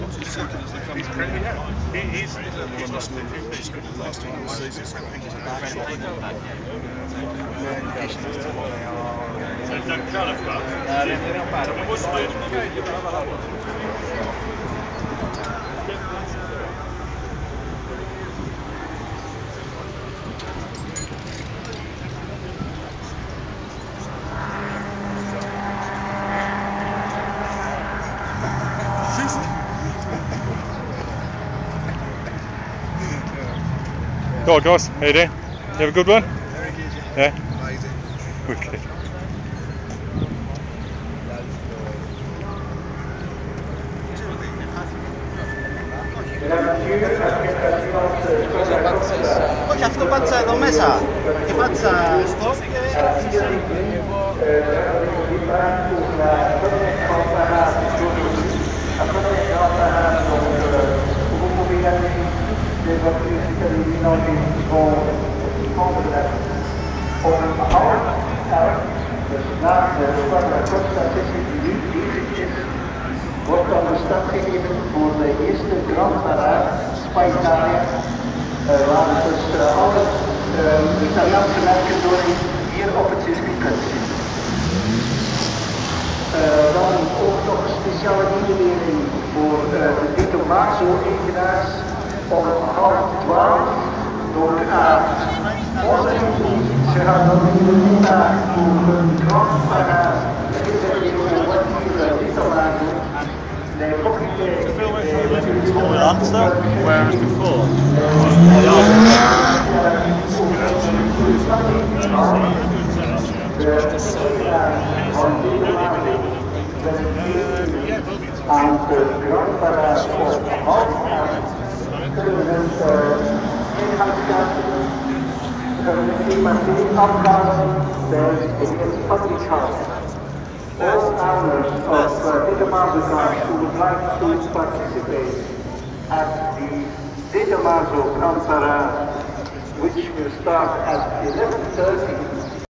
2 seconds as they come in there. He's last time of the season, so I think he's a back shot. No indication as to what they are. Go on, guys. How you doing? You have a good one? Very good. Yeah? Amazing. Okay. Ok, a sto facendo messa? Che faccia sto? Wordt dan de stad gegeven voor de eerste Grand Parade Spa-Italia, waar dus alle Italiaanse merken door hier op het circuit zitten. Dan ook nog een speciale indeling voor de De Tomaso-eigenaars om 11:30 door onze familie. Ze gaan dan in de middag voor een Grand Parade reserveren wat hier De Tomaso. Answer, whereas before. Aan de Grand Parade op half kunnen we ingangskaarten afgaan bij de heer fabrikant. All owners of De Tomaso cars who would like to participate at the De Tomaso Grand Parade, which will start at 11:30